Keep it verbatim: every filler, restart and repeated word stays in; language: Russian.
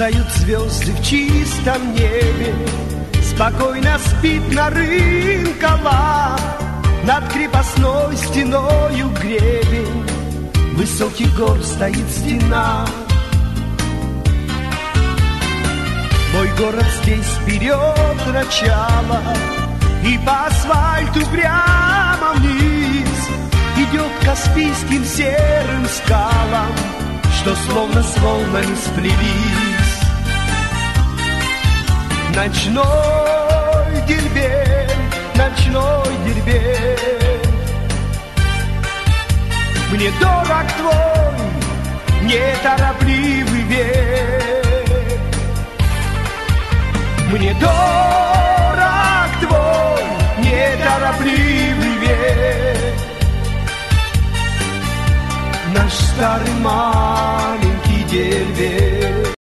Мерцают звезды в чистом небе, спокойно спит Нарынкова. Над крепостной стеною гребень высоких гор стоит стена. Мой город здесь вперед начало, и по асфальту прямо вниз идет к Каспийским серым скалам, что словно с волнами сплелись. Ночной Дербент, ночной Дербент, мне дорог твой неторопливый век.